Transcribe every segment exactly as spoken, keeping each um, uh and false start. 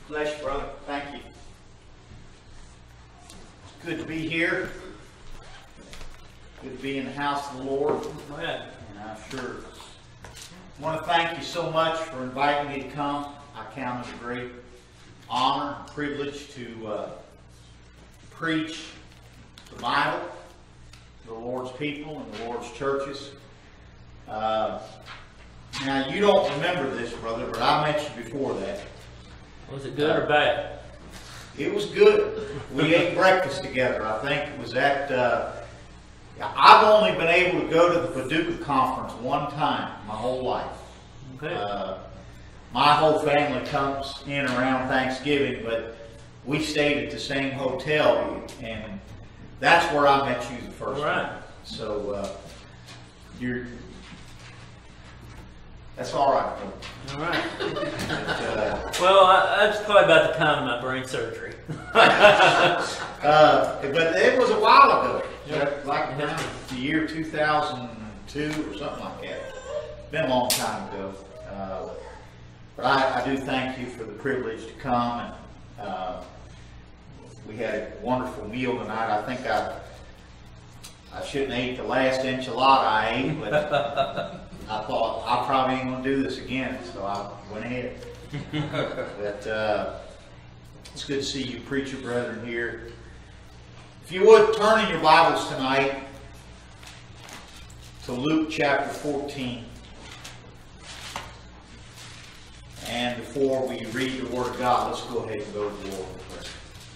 Bless you, brother. Thank you. It's good to be here. Good to be in the house of the Lord. Amen. And I sure want to thank you so much for inviting me to come. I count it a great honor and privilege to uh, preach the Bible to the Lord's people and the Lord's churches. Uh, now, you don't remember this, brother, but I met you before that. Was it good or bad? It was good. We ate breakfast together. I think it was at, uh, I've only been able to go to the Paducah conference one time my whole life. Okay. Uh, my whole family comes in around Thanksgiving, but we stayed at the same hotel, and that's where I met you the first All right. time. So, uh, you're, that's all right. All right. But, uh, Well, I, that's probably about the time of my brain surgery. uh, but it was a while ago, Yep. like around the year two thousand two or something like that. It's been a long time ago. Uh, but I, I do thank you for the privilege to come, and uh, we had a wonderful meal tonight. I think I I shouldn't have ate the last enchilada I ate, but I thought I probably ain't gonna do this again, so I went ahead. But uh, it's good to see you preacher brethren here. If you would, turn in your Bibles tonight to Luke chapter fourteen. And before we read the Word of God, let's go ahead and go to the Lord in prayer.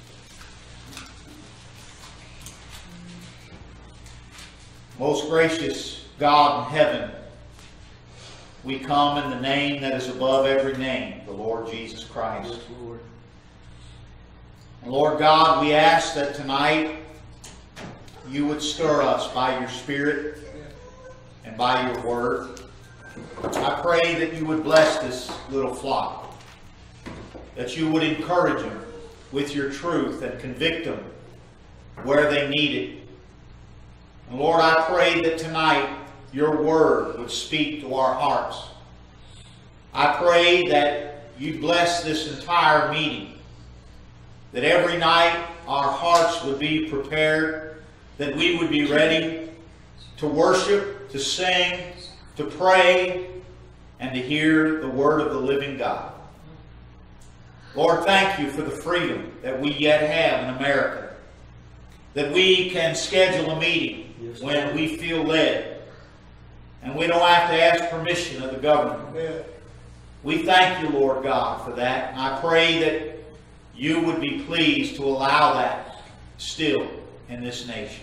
Most gracious God in heaven, we come in the name that is above every name, the Lord Jesus Christ. Yes, Lord. And Lord God, we ask that tonight you would stir us by your Spirit and by your Word. I pray that you would bless this little flock, that you would encourage them with your truth and convict them where they need it. And Lord, I pray that tonight your Word would speak to our hearts. I pray that you'd bless this entire meeting, that every night our hearts would be prepared, that we would be ready to worship, to sing, to pray, and to hear the word of the living God. Lord, thank you for the freedom that we yet have in America, that we can schedule a meeting yes, when we feel led, and we don't have to ask permission of the government. Amen. We thank you, Lord God, for that, and I pray that you would be pleased to allow that still in this nation.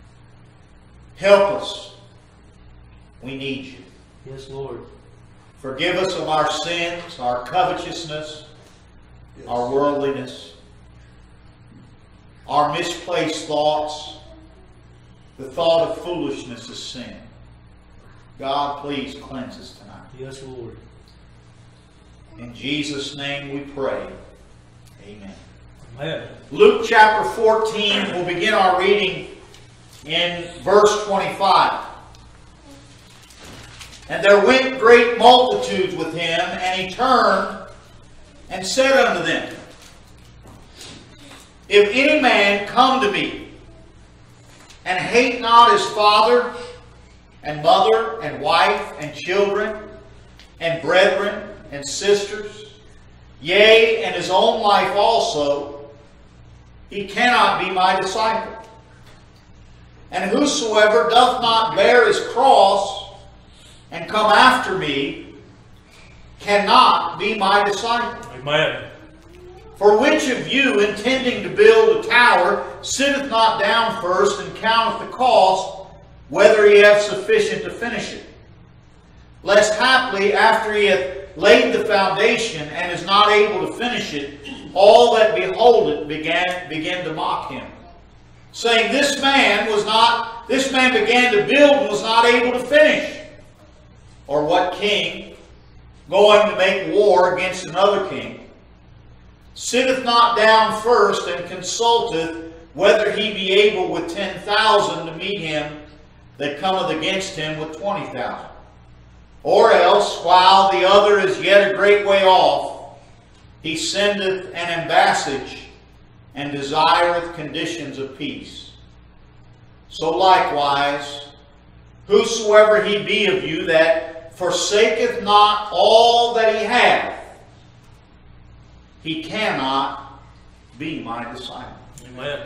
Help us. We need you. Yes, Lord. Forgive us of our sins, our covetousness, yes, our worldliness, our misplaced thoughts. The thought of foolishness is sin. God, please cleanse us tonight. Yes, Lord. In Jesus' name we pray. Amen. Amen. Luke chapter fourteen, we'll begin our reading in verse twenty-five. And there went great multitudes with him, and he turned and said unto them, If any man come to me, and hate not his father, and mother, and wife, and children, and brethren, and sisters, yea, and his own life also, he cannot be my disciple. And whosoever doth not bear his cross, and come after me, cannot be my disciple. Amen. For which of you, intending to build a tower, sitteth not down first, and counteth the cost, whether he have sufficient to finish it? Lest haply, after he hath laid the foundation, and is not able to finish it, all that behold it began, began to mock him, saying, This man was not, this man began to build and was not able to finish. Or what king, going to make war against another king, sitteth not down first and consulteth whether he be able with ten thousand to meet him that cometh against him with twenty thousand? Or else, while the other is yet a great way off, He sendeth an ambassage, and desireth conditions of peace. So likewise, whosoever he be of you that forsaketh not all that he hath, he cannot be my disciple. Amen.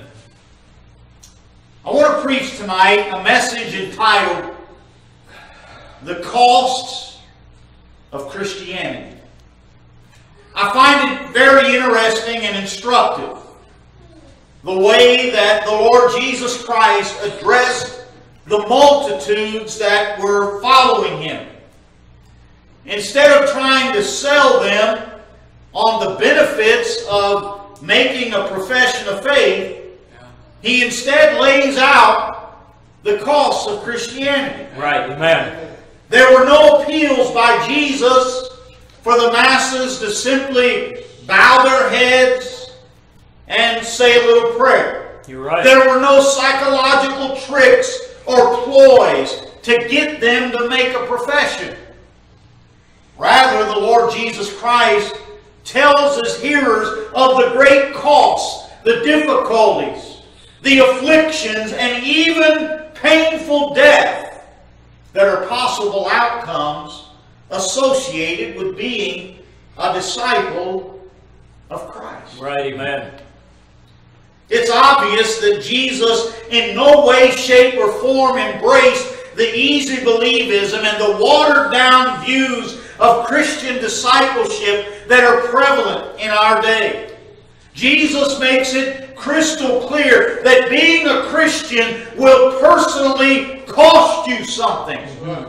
I want to preach tonight a message entitled, The Costs of Christianity. I find it very interesting and instructive, the way that the Lord Jesus Christ addressed the multitudes that were following Him. Instead of trying to sell them on the benefits of making a profession of faith, He instead lays out the costs of Christianity. Right, amen. There were no appeals by Jesus for the masses to simply bow their heads and say a little prayer. You're right. There were no psychological tricks or ploys to get them to make a profession. Rather, the Lord Jesus Christ tells His hearers of the great costs, the difficulties, the afflictions, and even painful death that are possible outcomes associated with being a disciple of Christ. Right, amen. It's obvious that Jesus in no way, shape, or form embraced the easy believism and the watered-down views of Christian discipleship that are prevalent in our day. Jesus makes it crystal clear that being a Christian will personally cost you something. Mm-hmm.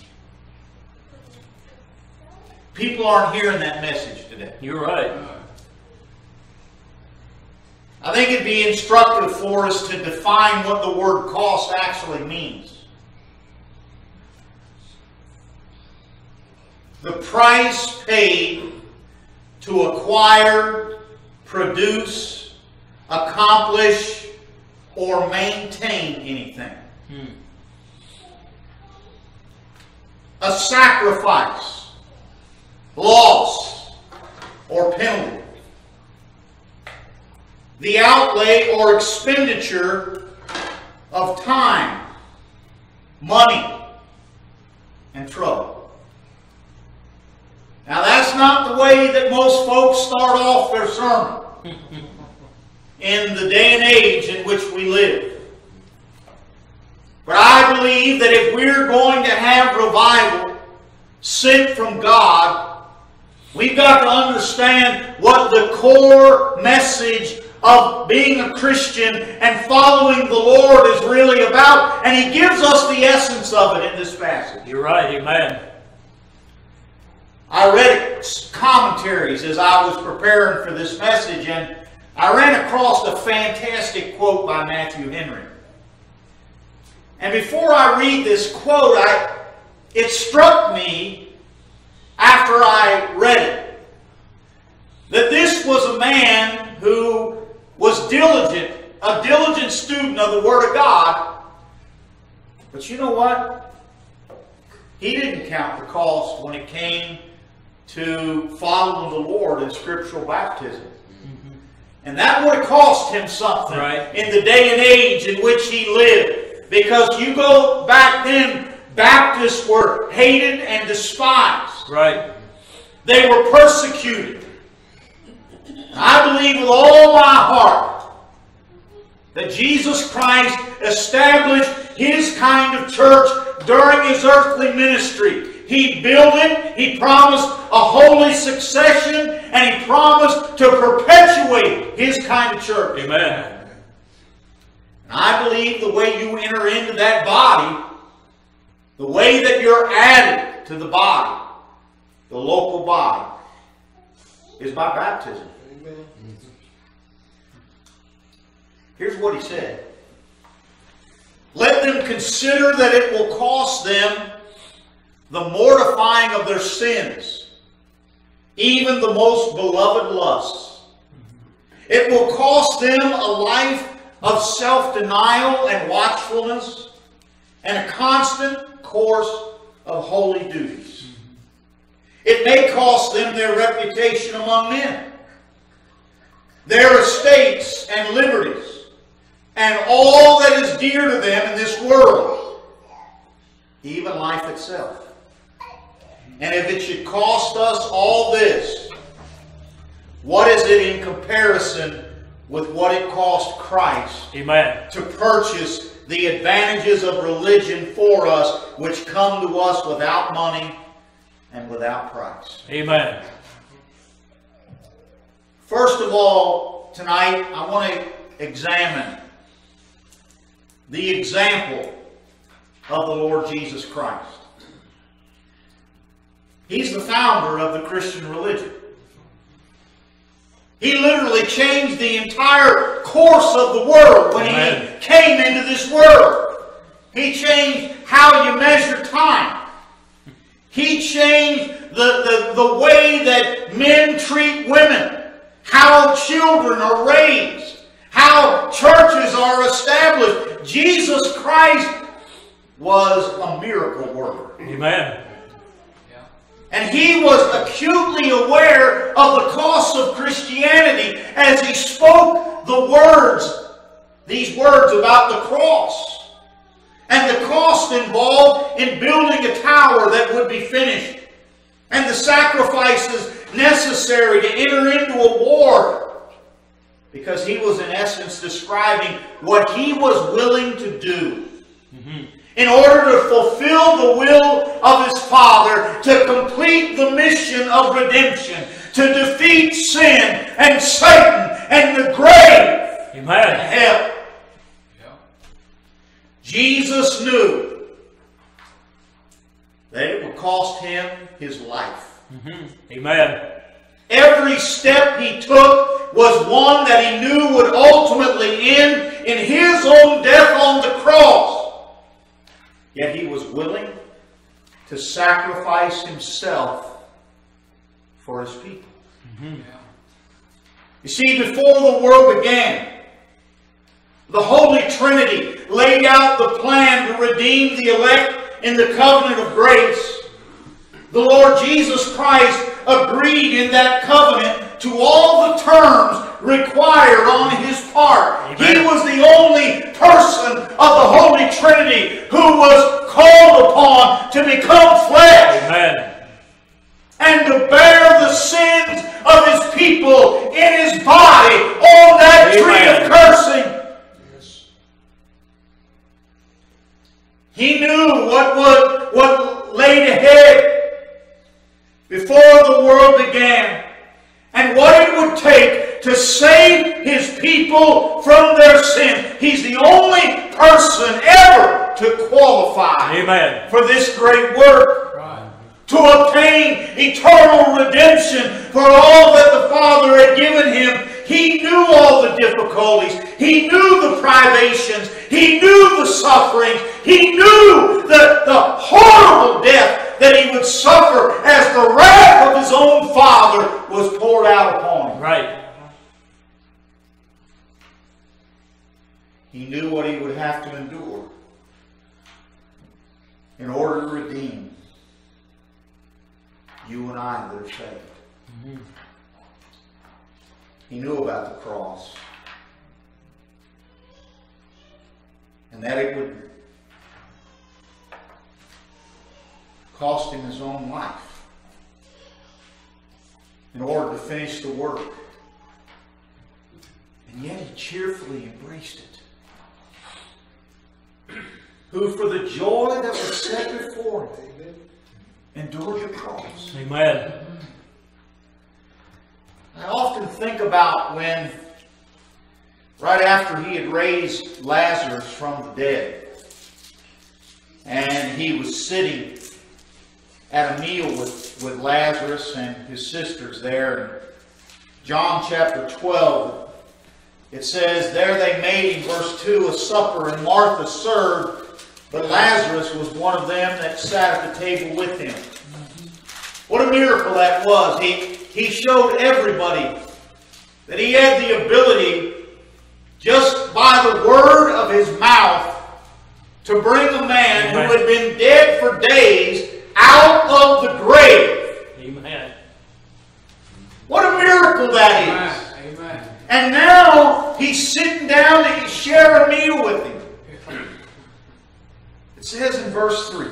People aren't hearing that message today. You're right. I think it'd be instructive for us to define what the word cost actually means. The price paid to acquire, produce, accomplish, or maintain anything. Hmm. A sacrifice, loss, or penalty. The outlay or expenditure of time, money, and trouble. Now that's not the way that most folks start off their sermon in the day and age in which we live. But I believe that if we're going to have revival sent from God, we've got to understand what the core message of being a Christian and following the Lord is really about. And He gives us the essence of it in this passage. You're right, amen. I read commentaries as I was preparing for this message, and I ran across a fantastic quote by Matthew Henry. And before I read this quote, I, it struck me after I read it that this was a man who was diligent, a diligent student of the Word of God. But you know what? He didn't count the cost when it came to following the Lord in scriptural baptism. Mm-hmm. And that would have cost him something, right, in the day and age in which he lived. Because you go back then, Baptists were hated and despised. Right. They were persecuted. I believe with all my heart that Jesus Christ established His kind of church during His earthly ministry. He built it, He promised a holy succession, and He promised to perpetuate His kind of church. Amen. And I believe the way you enter into that body, the way that you're added to the body, the local body, is by baptism. Amen. Here's what he said. Let them consider that it will cost them the mortifying of their sins, even the most beloved lusts. It will cost them a life of self-denial and watchfulness, and a constant course of holy duties. It may cost them their reputation among men. their estates and liberties, and all that is dear to them in this world, even life itself. And if it should cost us all this, what is it in comparison with what it cost Christ Amen. to purchase the advantages of religion for us, which come to us without money and without price? Amen. First of all, tonight I want to examine the example of the Lord Jesus Christ. He's the founder of the Christian religion. He literally changed the entire course of the world when Amen. He came into this world. He changed how you measure time. He changed the, the, the way that men treat women, how children are raised, how churches are established. Jesus Christ was a miracle worker. Amen. And He was acutely aware of the cost of Christianity as He spoke the words, these words about the cross, and the cost involved in building a tower that would be finished, and the sacrifices necessary to enter into a war, because He was in essence describing what He was willing to do mm-hmm. in order to fulfill the will of His Father, to complete the mission of redemption, to defeat sin and Satan and the grave Amen. and hell. Yeah. Jesus knew that it would cost Him His life. Mm-hmm. Amen. Every step He took was one that He knew would ultimately end in His own death on the cross. Yet He was willing to sacrifice Himself for His people. Mm-hmm. You see, before the world began, the Holy Trinity laid out the plan to redeem the elect in the covenant of grace. The Lord Jesus Christ agreed in that covenant to all the terms required on His part. Amen. He was the only person of the Holy Trinity who was called upon to become flesh. Amen. And to bear the sins of His people in His body on that Amen. Tree of cursing. Yes. He knew what would what laid ahead before the world began, and what it would take to save His people from their sin. He's the only person ever to qualify Amen. For this great work. Right. To obtain eternal redemption for all that the Father had given Him. He knew all the difficulties. He knew the privations. He knew the sufferings. He knew the, the horrible death that He would suffer as the wrath of His own Father was poured out upon Him. Right. He knew what He would have to endure in order to redeem you and I that are saved. Mm-hmm. He knew about the cross, and that it would cost Him His own life in order to finish the work. And yet He cheerfully embraced it. Who for the joy that was set before Him endured the cross. Amen. I often think about when, right after He had raised Lazarus from the dead, and He was sitting at a meal with, with Lazarus and his sisters there. In John chapter twelve, it says, there they made, in verse two, a supper, and Martha served, but Lazarus was one of them that sat at the table with Him. What a miracle that was. He, he showed everybody that He had the ability, just by the word of His mouth, to bring a man Amen. Who had been dead for days out of the grave. Amen. What a miracle that is. Amen. And now he's sitting down to share a meal with him. It says in verse three,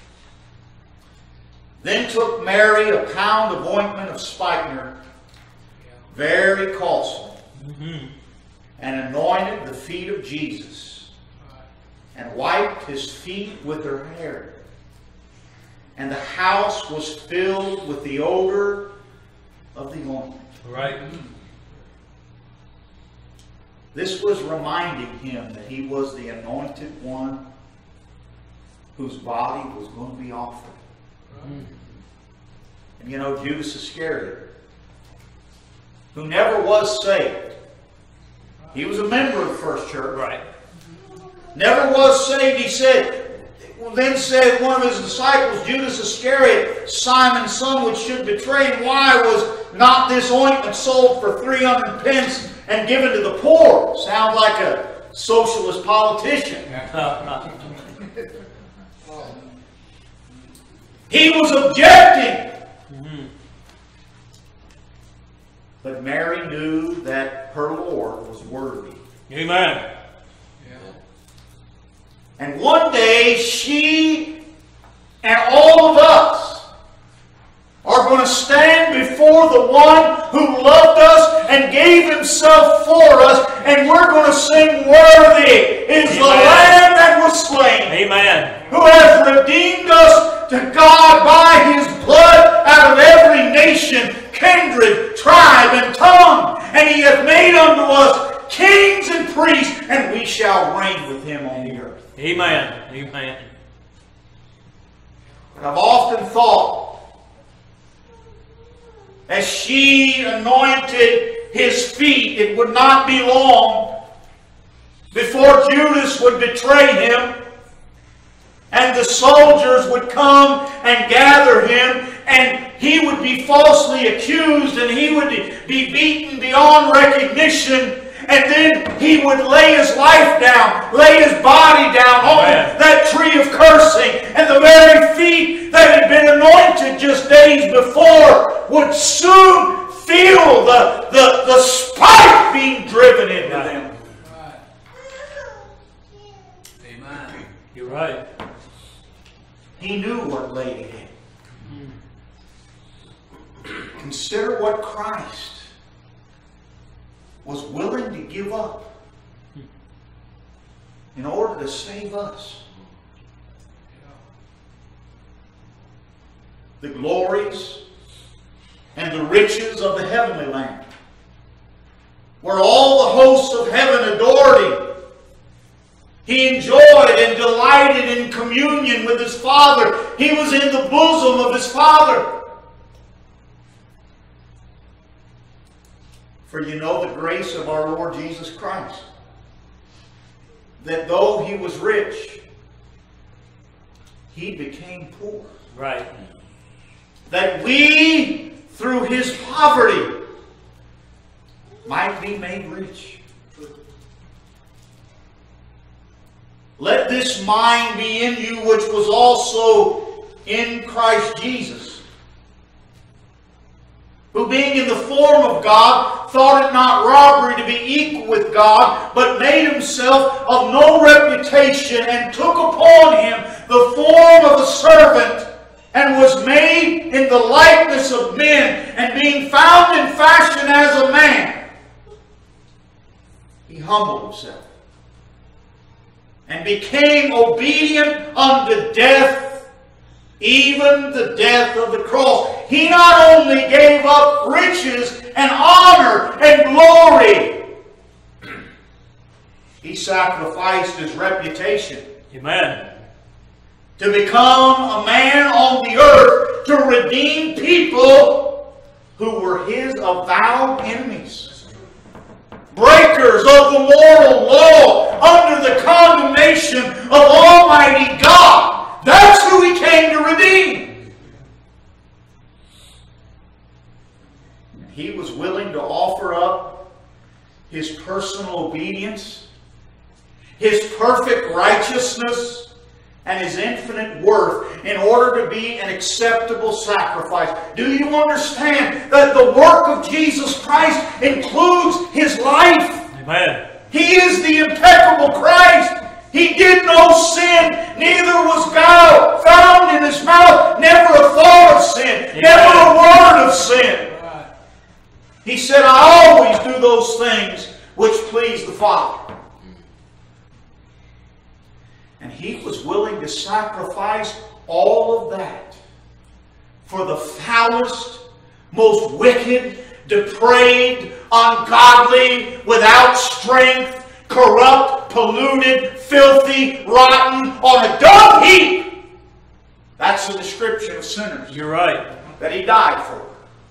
then took Mary a pound of ointment of spikenard, very costly, mm-hmm. and anointed the feet of Jesus, and wiped his feet with her hair. And the house was filled with the odor of the ointment. Right. This was reminding him that he was the anointed one whose body was going to be offered. Right. And you know, Judas Iscariot, who never was saved, he was a member of the first church. Right. Never was saved. He said, well, then said one of his disciples, Judas Iscariot, Simon's son, which should betray him, why was not this ointment sold for three hundred pence and given to the poor? Sounds like a socialist politician. He was objecting. Mm-hmm. But Mary knew that her Lord was worthy. Amen. And one day she and all of us are going to stand before the one who loved us and gave himself for us, and we're going to sing, worthy is the Lamb that was slain. Amen. Who has redeemed us to God by his blood out of every nation, kindred, tribe, and tongue. And he hath made unto us kings and priests, and we shall reign with him on the earth. Amen. Amen. But I've often thought, as she anointed his feet, it would not be long before Judas would betray him, and the soldiers would come and gather him, and he would be falsely accused, and he would be beaten beyond recognition, and then he would lay his life down, lay his body down on Amen. That tree of cursing, and the very feet that had been anointed just days before would soon feel the, the, the spike being driven into right. them. Amen. You're right. He knew what lay ahead. Mm. Consider what Christ was willing to give up in order to save us. The glories and the riches of the heavenly land, where all the hosts of heaven adored him. He enjoyed and delighted in communion with his Father. He was in the bosom of his Father. For you know the grace of our Lord Jesus Christ, that though he was rich, he became poor. Right. That we, through his poverty, might be made rich. Let this mind be in you, which was also in Christ Jesus, who being in the form of God, thought it not robbery to be equal with God, but made himself of no reputation, and took upon him the form of a servant, and was made in the likeness of men, and being found in fashion as a man, he humbled himself, and became obedient unto death, even the death of the cross. He not only gave up riches and honor and glory, he sacrificed his reputation. Amen. To become a man on the earth to redeem people who were his avowed enemies. Breakers of the moral law under the condemnation of Almighty God. That's who he came to redeem. He was willing to offer up his personal obedience, his perfect righteousness, and His infinite worth in order to be an acceptable sacrifice. Do you understand that the work of Jesus Christ includes His life? Amen. He is the impeccable Christ. He did no sin, neither was guile found in His mouth. Never a thought of sin, Amen. Never a word of sin. He said, I always do those things which please the Father. And He was willing to sacrifice all of that for the foulest, most wicked, depraved, ungodly, without strength, corrupt, polluted, filthy, rotten, on a dung heap. That's the description of sinners. You're right. That He died for.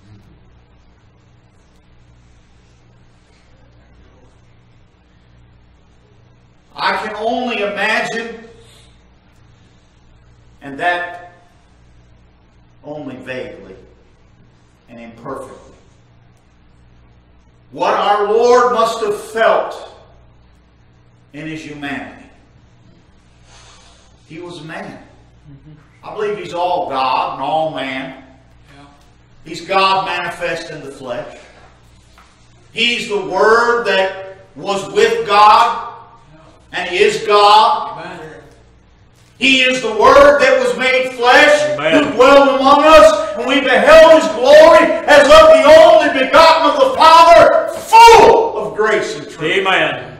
I can only imagine, and that only vaguely and imperfectly, what our Lord must have felt in His humanity. He was a man. I believe He's all God and all man. He's God manifest in the flesh. He's the Word that was with God and is God. Amen. He is the Word that was made flesh, Amen. who dwelled among us, and we beheld His glory as of the only begotten of the Father, full of grace and truth. Amen.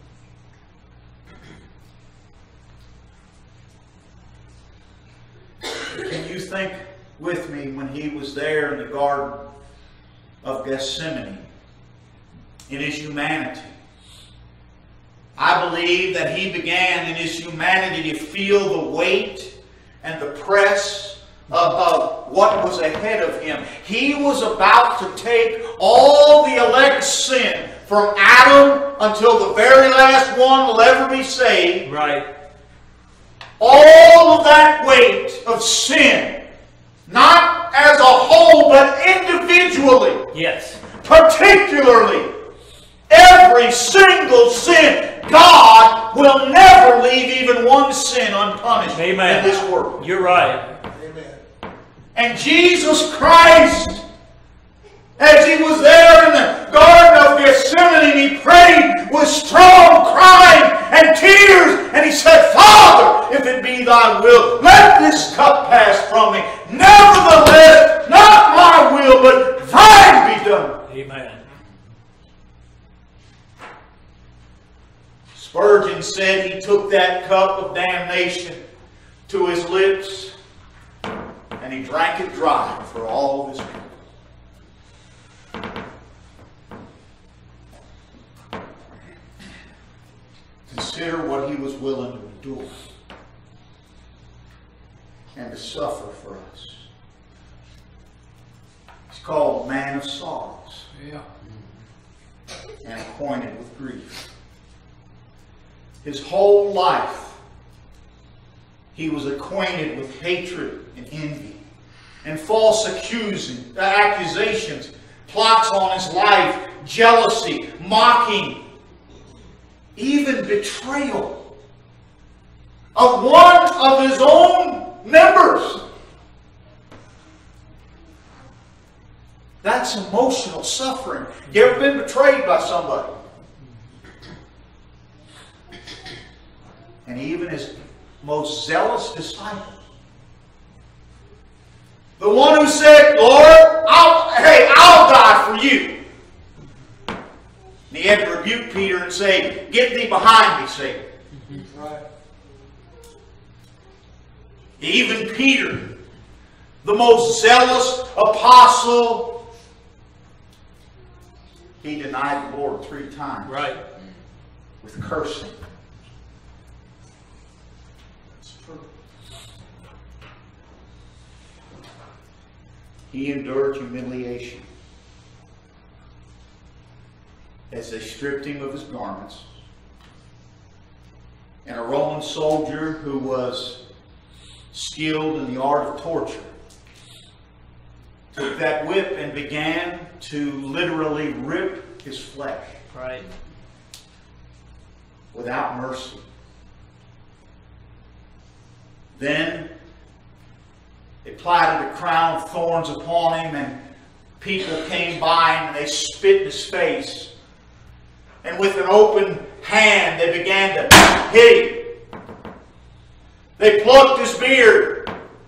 Can you think with me when He was there in the Garden of Gethsemane, in His humanity? I believe that He began in His humanity to feel the weight and the press of, of what was ahead of Him. He was about to take all the elect's sin from Adam until the very last one will ever be saved. Right. All of that weight of sin, not as a whole, but individually, Yes. particularly, every single sin. God will never leave even one sin unpunished Amen. in this world. You're right. Amen. And Jesus Christ, as He was there in the Garden of Gethsemane, He prayed with strong crying and tears, and He said, Father, if it be Thy will, let this cup pass from me. Nevertheless, not my will, but Thine be done. Amen. Spurgeon said He took that cup of damnation to His lips and He drank it dry for all of His people. Consider what He was willing to endure and to suffer for us. He's called Man of Sorrows Yeah. and acquainted with grief. His whole life, He was acquainted with hatred and envy and false accusing, accusations, plots on His life, jealousy, mocking, even betrayal of one of His own members. That's emotional suffering. You ever been betrayed by somebody? And even His most zealous disciple, the one who said, Lord, I'll, hey, I'll die for you. And He had to rebuke Peter and say, get thee behind me, Satan. Right. Even Peter, the most zealous apostle, he denied the Lord three times. Right. With cursing. He endured humiliation as they stripped Him of His garments. And a Roman soldier who was skilled in the art of torture took that whip and began to literally rip His flesh. Right. Without mercy. Then they planted a crown of thorns upon him, and people came by him and they spit in his face. And with an open hand they began to hit him. They plucked his beard.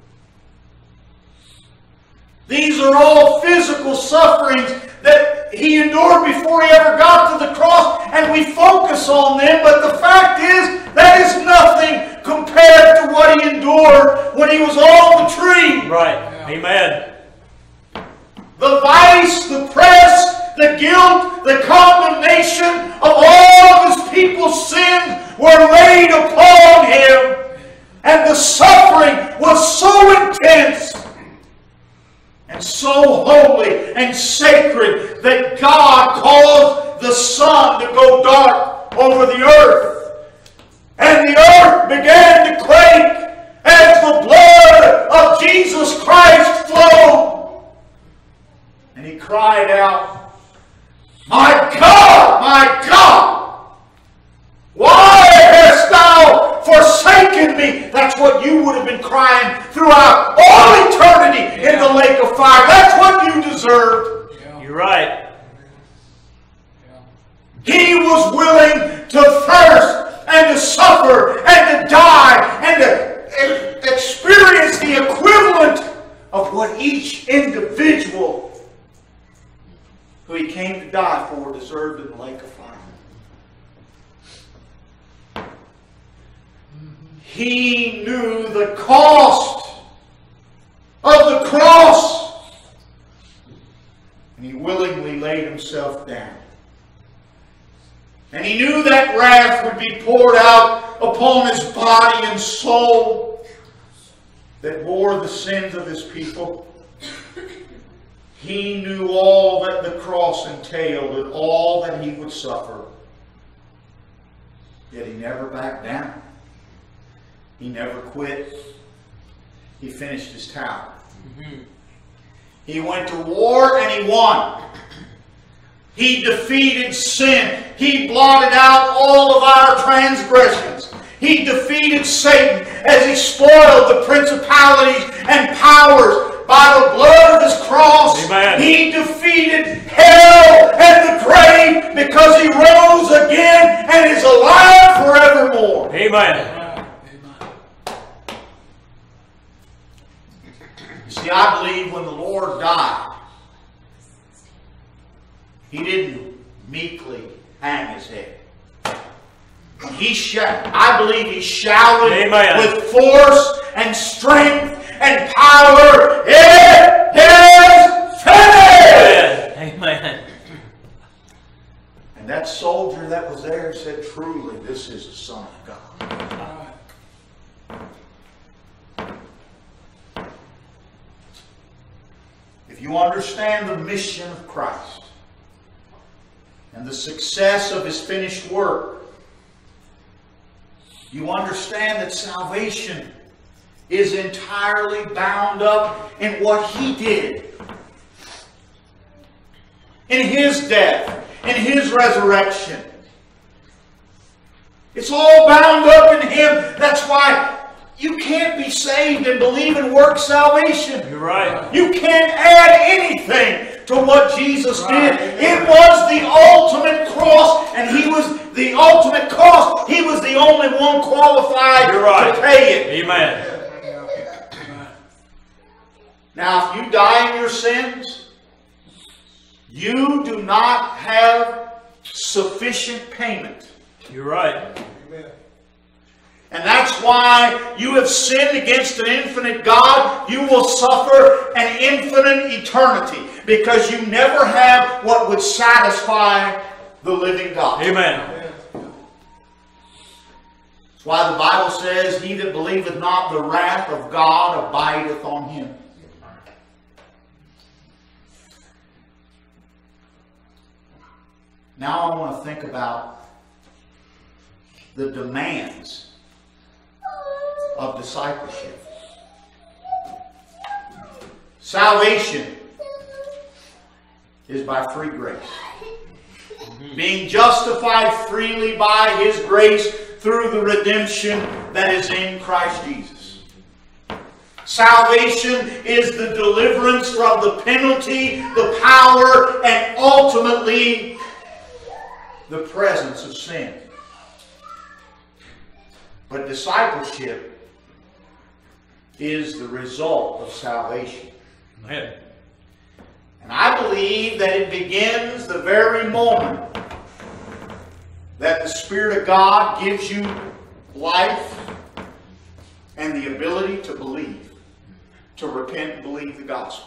These are all physical sufferings that he endured before he ever got to the cross, and we focus on them, but the fact is that is nothing compared to what he endured when he was on the tree. Right. Amen. The vice, the press, the guilt, the condemnation of all of his people's sins were laid upon him. And the suffering was so intense and so holy and sacred that God caused the sun to go dark over the earth. And the earth began to quake as the blood of Jesus Christ flowed. And he cried out, "My God, my God, why hast thou forsaken me?" That's what you would have been crying throughout all eternity in the lake of fire. That's what you deserved. You're right. He was willing to thirst and to suffer and to die and to experience the equivalent of what each individual who he came to die for deserved in the lake of fire. He knew the cost of the cross, and he willingly laid himself down. And he knew that wrath would be poured out upon his body and soul that bore the sins of his people. He knew all that the cross entailed and all that he would suffer. Yet he never backed down. He never quit. He finished his tower. Mm-hmm. He went to war and he won. He defeated sin. He blotted out all of our transgressions. He defeated Satan as he spoiled the principalities and powers by the blood of his cross. Amen. He defeated hell and the grave because he rose again and is alive forevermore. Amen. See, I believe when the Lord died, he didn't meekly hang his head. He sh I believe he shouted Amen. With force and strength and power, "It is finished!" Amen. And that soldier that was there said, "Truly, this is the Son of God." If you understand the mission of Christ and the success of his finished work, you understand that salvation is entirely bound up in what he did. In his death, in his resurrection. It's all bound up in him. That's why you can't be saved and believe in work salvation. You're right. You can't add anything to what Jesus Right. did. It was the ultimate cross, and he was the ultimate cost. He was the only one qualified You're right. to pay it. Amen. Now, if you die in your sins, you do not have sufficient payment. You're right. Amen. And that's why you have sinned against an infinite God. You will suffer an infinite eternity because you never have what would satisfy the living God. Amen. That's why the Bible says, "He that believeth not, the wrath of God abideth on him." Now I want to think about the demands of discipleship. Salvation is by free grace. Being justified freely by his grace through the redemption that is in Christ Jesus. Salvation is the deliverance from the penalty, the power, and ultimately the presence of sin. But discipleship is the result of salvation. Amen. And I believe that it begins the very moment that the Spirit of God gives you life and the ability to believe, to repent and believe the gospel.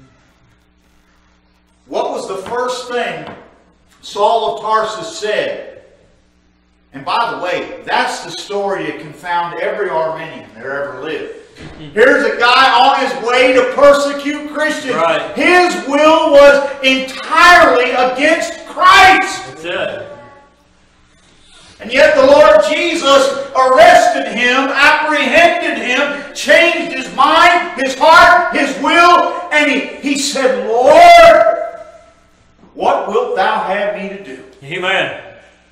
What was the first thing Saul of Tarsus said? And by the way, that's the story that confounded every Arminian there ever lived. Here's a guy on his way to persecute Christians. Right. His will was entirely against Christ. That's it. And yet the Lord Jesus arrested him, apprehended him, changed his mind, his heart, his will, and he, he said, Lord, what wilt thou have me to do? Amen.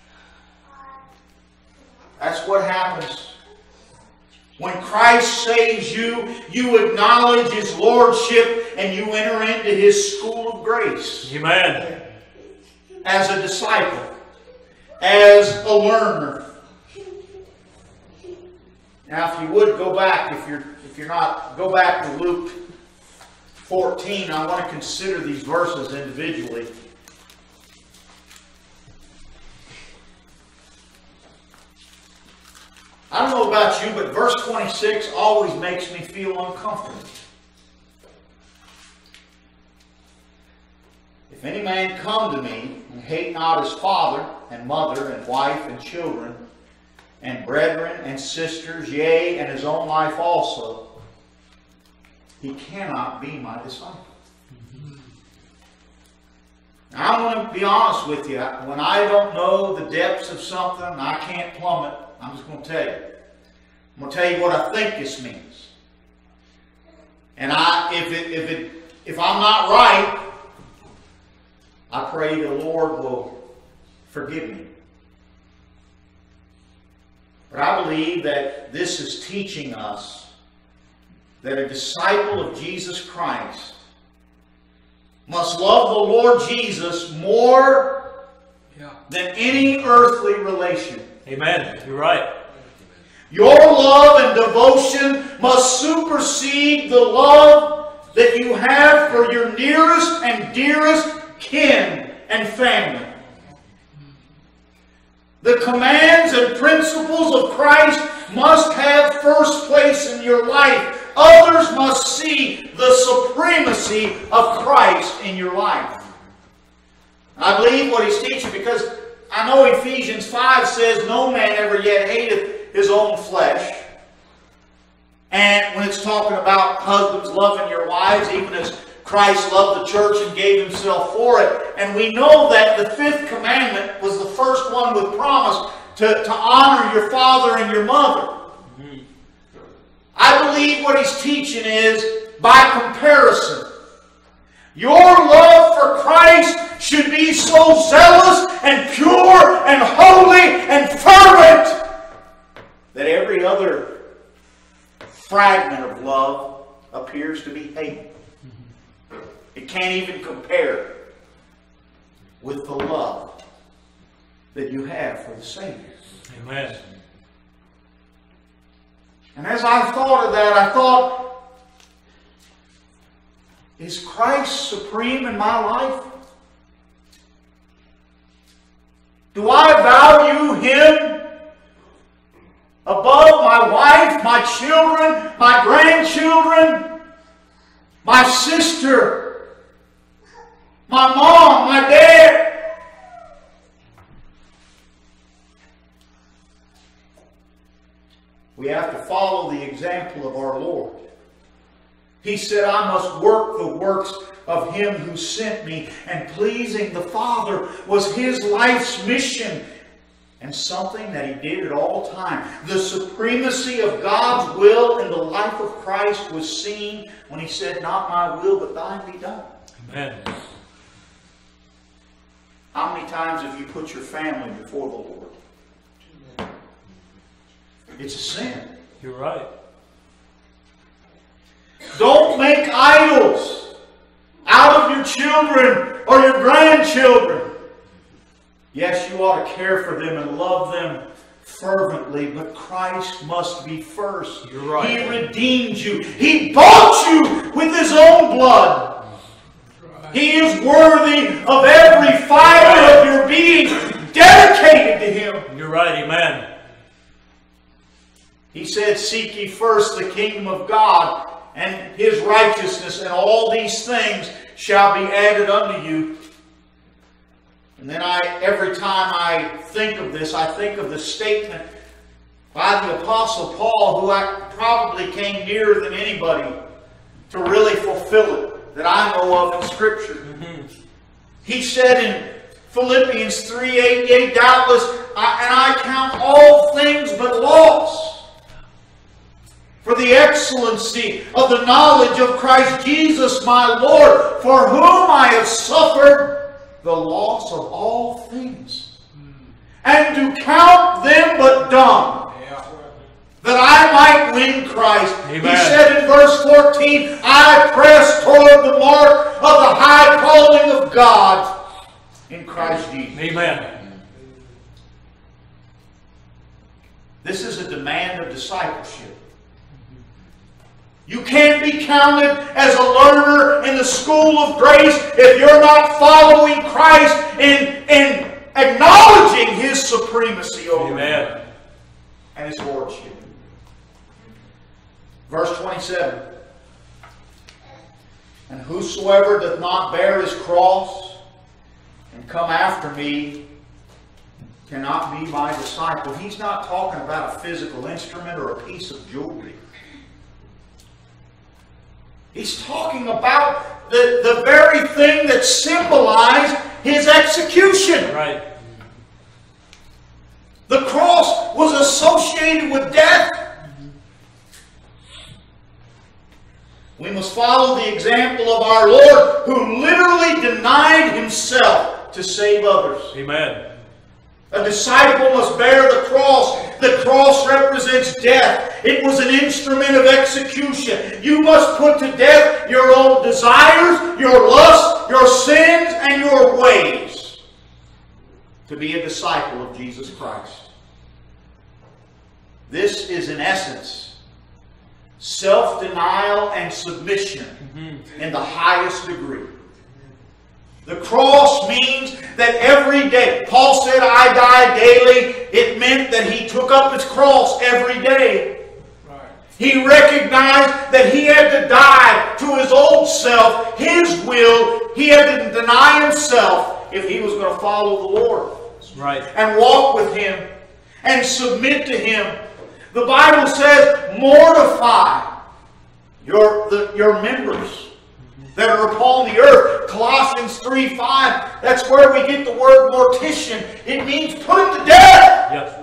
That's what happens. When Christ saves you, you acknowledge His Lordship and you enter into His school of grace. Amen. As a disciple, as a learner. Now, if you would go back, if you're if you're not, go back to Luke fourteen. I want to consider these verses individually. I don't know about you, but verse twenty-six always makes me feel uncomfortable. If any man come to me and hate not his father and mother and wife and children and brethren and sisters, yea, and his own life also, he cannot be my disciple. Now, I'm going to be honest with you. When I don't know the depths of something, I can't plumb it. I'm just going to tell you. I'm going to tell you what I think this means. And I, if it, if it, if I'm not right, I pray the Lord will forgive me. But I believe that this is teaching us that a disciple of Jesus Christ must love the Lord Jesus more Yeah. than any earthly relation. Amen. You're right. Your love and devotion must supersede the love that you have for your nearest and dearest kin and family. The commands and principles of Christ must have first place in your life. Others must see the supremacy of Christ in your life. I believe what he's teaching, because I know Ephesians five says, no man ever yet hateth his own flesh. And when it's talking about husbands loving your wives, even as Christ loved the church and gave himself for it. And we know that the fifth commandment was the first one with promise to, to honor your father and your mother. Mm-hmm. I believe what he's teaching is, by comparison, your love for Christ should be so zealous and pure and holy and fervent that every other fragment of love appears to be hate. It can't even compare with the love that you have for the Savior. Amen. And as I thought of that, I thought, is Christ supreme in my life? Do I value Him above my wife, my children, my grandchildren, my sister, my mom, my dad? We have to follow the example of our Lord. He said, I must work the works of Him who sent me, and pleasing the Father was His life's mission, and something that He did at all times. The supremacy of God's will in the life of Christ was seen when He said, not my will, but thine be done. Amen. How many times have you put your family before the Lord? It's a sin. You're right. Don't make idols out of your children or your grandchildren. Yes, you ought to care for them and love them fervently, but Christ must be first. You're right. He redeemed you. He bought you with His own blood. He is worthy of every fiber of your being dedicated to Him. You're right. Amen. He said, seek ye first the kingdom of God and His righteousness, and all these things shall be added unto you. And then I, every time I think of this, I think of the statement by the Apostle Paul, who I probably came nearer than anybody to really fulfill it, that I know of in Scripture. Mm-hmm. He said in Philippians three eighty-eight, doubtless, I, and I count all things but loss, for the excellency of the knowledge of Christ Jesus my Lord, for whom I have suffered the loss of all things, and do count them but dung, that I might win Christ. Amen. He said in verse fourteen, I press toward the mark of the high calling of God in Christ Jesus. Amen. This is a demand of discipleship. You can't be counted as a learner in the school of grace if you're not following Christ in, in acknowledging His supremacy over Amen. you and His lordship. Verse twenty-seven. And whosoever doth not bear his cross and come after me cannot be my disciple. He's not talking about a physical instrument or a piece of jewelry. He's talking about the, the very thing that symbolized His execution. Right. The cross was associated with death. We must follow the example of our Lord, who literally denied Himself to save others. Amen. A disciple must bear the cross. The cross represents death. It was an instrument of execution. You must put to death your own desires, your lusts, your sins, and your ways to be a disciple of Jesus Christ. This is, in essence, self-denial and submission mm-hmm. in the highest degree. The cross means that every day, Paul said, I die daily. It meant that he took up his cross every day. Right. He recognized that he had to die to his old self, his will. He had to deny himself if he was going to follow the Lord. Right. And walk with Him and submit to Him. The Bible says, mortify your, the, your members that are upon the earth. Colossians three five. That's where we get the word mortician. It means put them to death. Yes.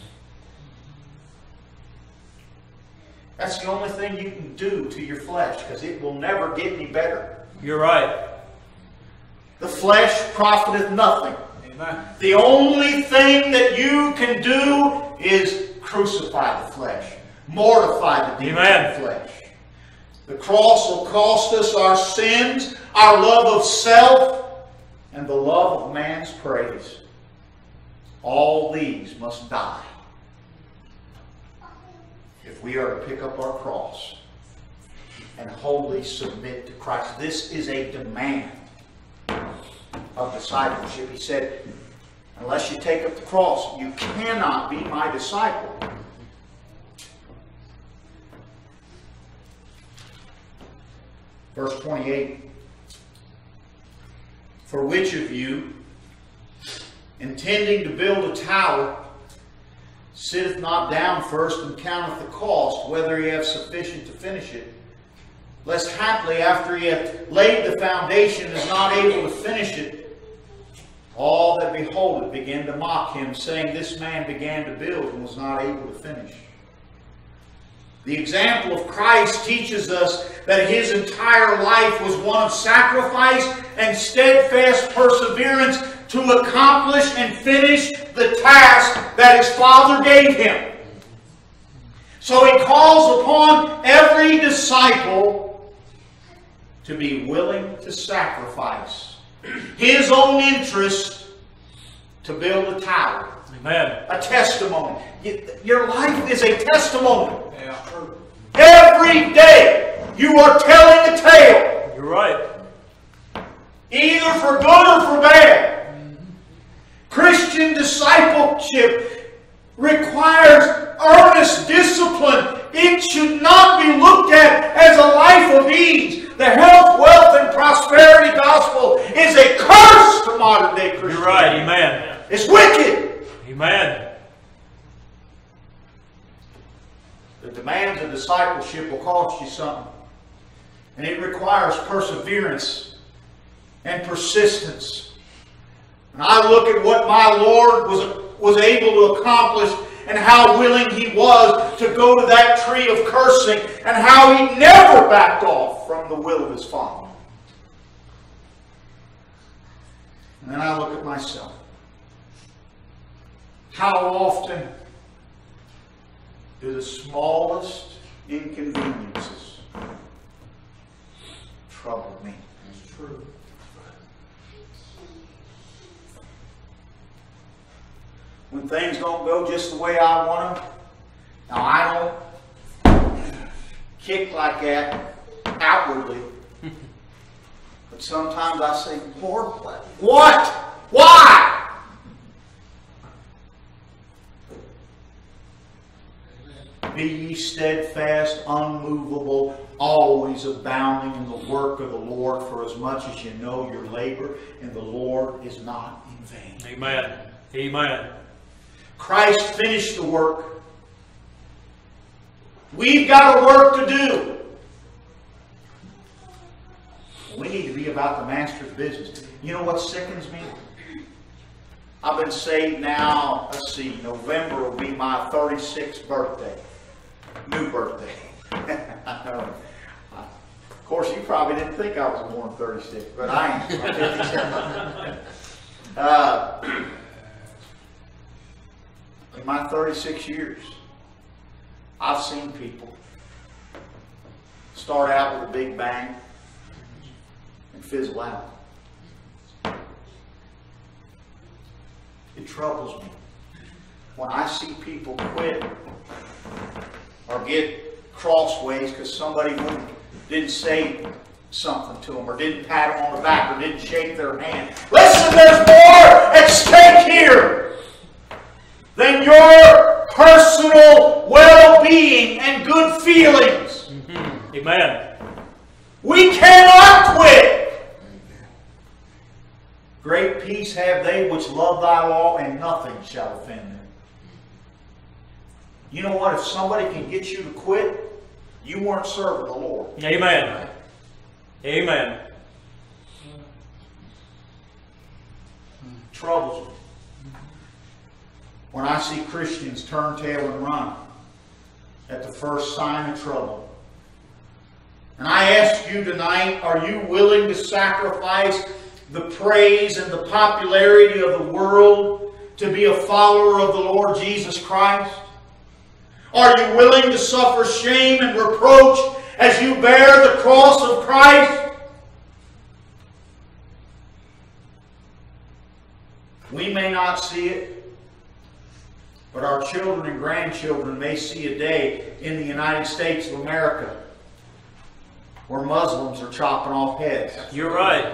That's the only thing you can do to your flesh, because it will never get any better. You're right. The flesh profiteth nothing. Amen. The only thing that you can do is crucify the flesh. Mortify the demon Amen. of the flesh. The cross will cost us our sins, our love of self, and the love of man's praise. All these must die if we are to pick up our cross and wholly submit to Christ. This is a demand of discipleship. He said, unless you take up the cross, you cannot be my disciple. Verse twenty-eight. For which of you, intending to build a tower, sitteth not down first and counteth the cost, whether he have sufficient to finish it? Lest haply, after he hath laid the foundation, is not able to finish it, all that behold it begin to mock him, saying, This man began to build and was not able to finish. The example of Christ teaches us that His entire life was one of sacrifice and steadfast perseverance to accomplish and finish the task that His Father gave Him. So He calls upon every disciple to be willing to sacrifice his own interest to build a tower. Amen. A testimony. Your life is a testimony. Yeah. Every day you are telling a tale. You're right. Either for good or for bad. Christian discipleship requires earnest discipline. It should not be looked at as a life of ease. The health, wealth, and prosperity gospel is a curse to modern day Christianity. You're right. Amen. It's wicked. Amen. The demands of discipleship will cost you something. And it requires perseverance and persistence. And I look at what my Lord was, was able to accomplish and how willing He was to go to that tree of cursing and how He never backed off from the will of His Father. And then I look at myself. How often do the smallest inconveniences trouble me? It's true. When things don't go just the way I want them. Now I don't kick like that outwardly. But sometimes I say, Lord, what? What? Why? Be ye steadfast, unmovable, always abounding in the work of the Lord, for as much as you know your labor in the Lord is not in vain. Amen. Amen. Christ finished the work. We've got a work to do. We need to be about the Master's business. You know what sickens me? I've been saved now, let's see, November will be my thirty-sixth birthday. New birthday. I know. Of course, you probably didn't think I was born thirty-six, but I am. I'm fifty-seven. uh, in my thirty-six years, I've seen people start out with a big bang and fizzle out. It troubles me when I see people quit or get crossways because somebody didn't say something to them or didn't pat them on the back or didn't shake their hand. Listen, there's more at stake here than your personal well-being and good feelings. Mm-hmm. Amen. We cannot quit. Great peace have they which love thy law, and nothing shall offend them. You know what? If somebody can get you to quit, you weren't serving the Lord. Amen. Amen. Troubles me when I see Christians turn tail and run at the first sign of trouble. And I ask you tonight, are you willing to sacrifice the praise and the popularity of the world to be a follower of the Lord Jesus Christ? Are you willing to suffer shame and reproach as you bear the cross of Christ? We may not see it, but our children and grandchildren may see a day in the United States of America where Muslims are chopping off heads. You're right.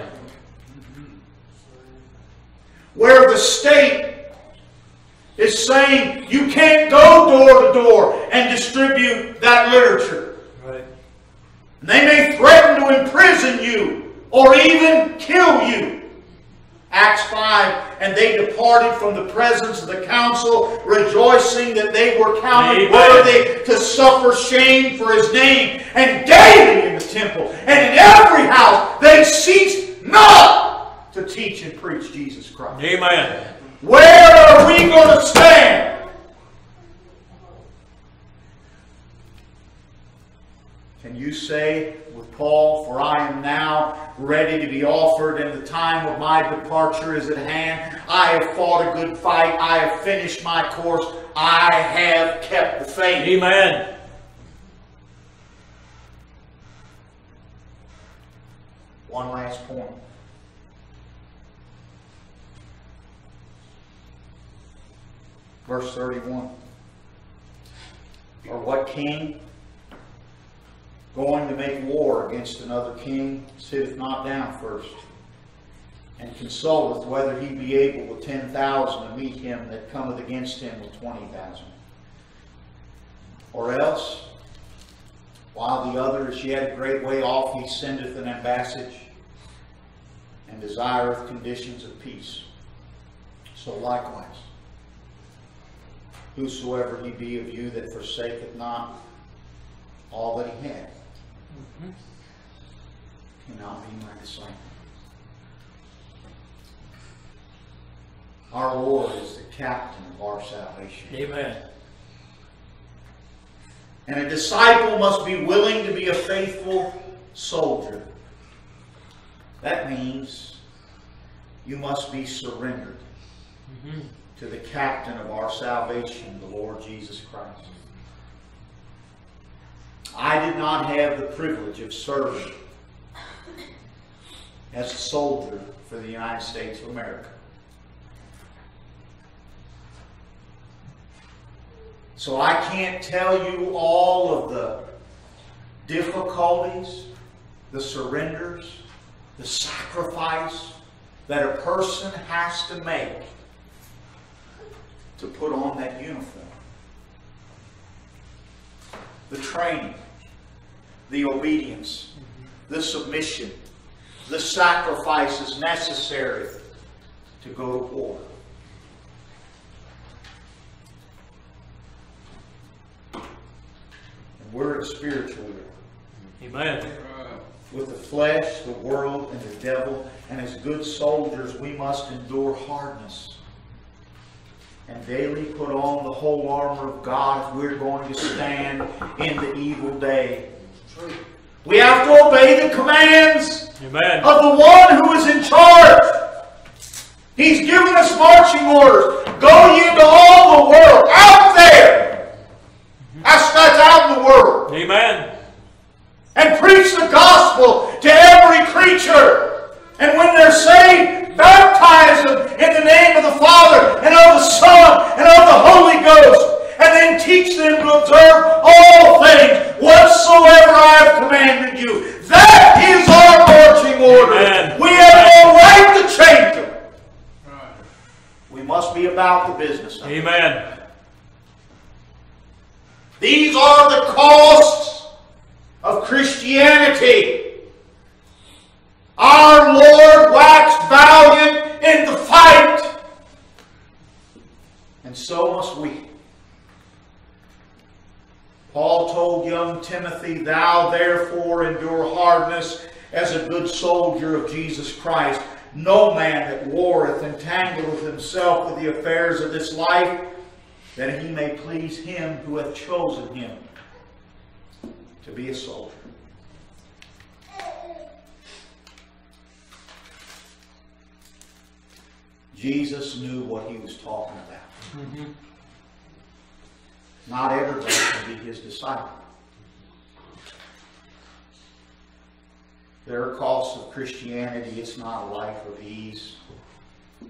Where the state is saying you can't go door to door and distribute that literature. Right. And they may threaten to imprison you or even kill you. Acts five, and they departed from the presence of the council, rejoicing that they were counted Amen. worthy to suffer shame for His name. And daily in the temple and in every house they ceased not to teach and preach Jesus Christ. Amen. Where are we going to stand? Can you say with Paul, for I am now ready to be offered, and the time of my departure is at hand. I have fought a good fight. I have finished my course. I have kept the faith. Amen. One last point. Verse thirty-one. Or what king, going to make war against another king, sitteth not down first, and consulteth whether he be able with ten thousand to meet him that cometh against him with twenty thousand? Or else, while the other is yet a great way off, he sendeth an ambassage, and desireth conditions of peace. So likewise, whosoever he be of you that forsaketh not all that he hath, mm-hmm. cannot be my disciple. Our Lord is the captain of our salvation. Amen. And a disciple must be willing to be a faithful soldier. That means you must be surrendered mm-hmm. to the captain of our salvation, the Lord Jesus Christ. I did not have the privilege of serving as a soldier for the United States of America. So I can't tell you all of the difficulties, the surrenders, the sacrifice that a person has to make to put on that uniform. The training, the obedience, the submission, the sacrifices necessary to go to war. And we're in spiritual war. Amen. With the flesh, the world, and the devil. And as good soldiers, we must endure hardness and daily put on the whole armor of God if we're going to stand in the evil day. We have to obey the commands Amen. of the one who is in charge. He's given us marching orders. Go ye into all the world, out there. That's, that's out in the world. Amen. And preach the gospel to every creature. And when they're saved, baptize them in the name of the Father and of the Son and of the Holy Ghost. And then teach them to observe all things whatsoever I have commanded you. That is our marching order. Amen. We have no right to change them. We must be about the business of it. Amen. These are the costs of Christianity. Our Lord waxed valiant in the fight, and so must we. Paul told young Timothy, "Thou therefore endure hardness as a good soldier of Jesus Christ. No man that warreth entangleth himself with the affairs of this life, that he may please him who hath chosen him to be a soldier." Jesus knew what he was talking about. Mm-hmm. Not everybody can be his disciple. There are costs of Christianity. It's not a life of ease. And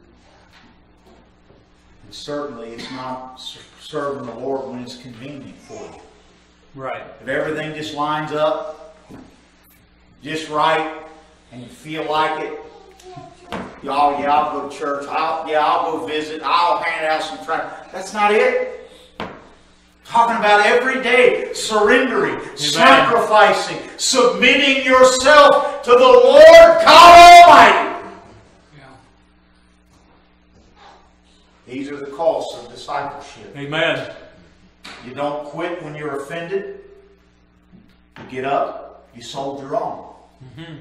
certainly it's not serving the Lord when it's convenient for you. Right. If everything just lines up just right and you feel like it, y'all, yeah, I'll go to church. I'll, yeah, I'll go visit. I'll hand out some tract. That's not it. Talking about every day surrendering, Amen. Sacrificing, submitting yourself to the Lord God Almighty. Yeah. These are the costs of discipleship. Amen. You don't quit when you're offended. You get up, you soldier on. Mm-hmm.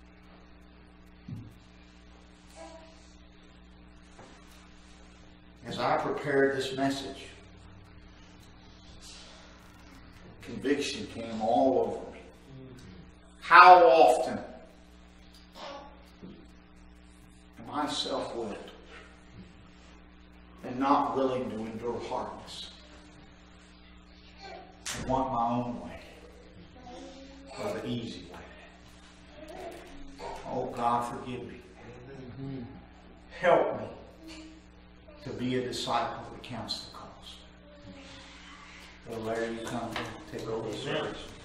As I prepared this message, conviction came all over me. How often am I self-willed and not willing to endure hardness? I want my own way, or the easy way. Oh God, forgive me. Help me to be a disciple that counts the cost. Brother Larry, you come take over the service.